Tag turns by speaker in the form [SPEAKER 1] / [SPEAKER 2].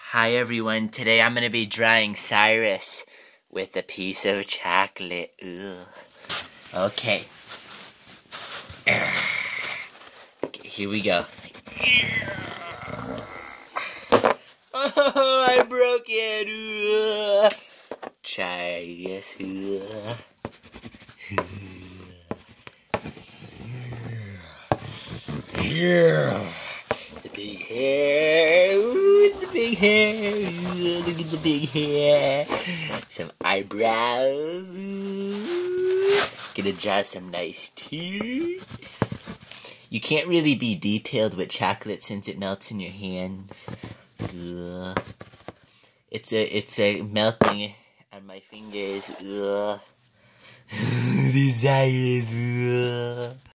[SPEAKER 1] Hi everyone, today I'm going to be drawing Cyrus with a piece of chocolate. Ugh. Okay, here we go. Oh, I broke it. Try this. The big hair. Ooh, the big hair. Ooh, look at the big hair. Some eyebrows. Ooh. Gonna draw some nice teeth. You can't really be detailed with chocolate since it melts in your hands. Ugh. It's a melting on my fingers. Ugh. These eyes. Ugh.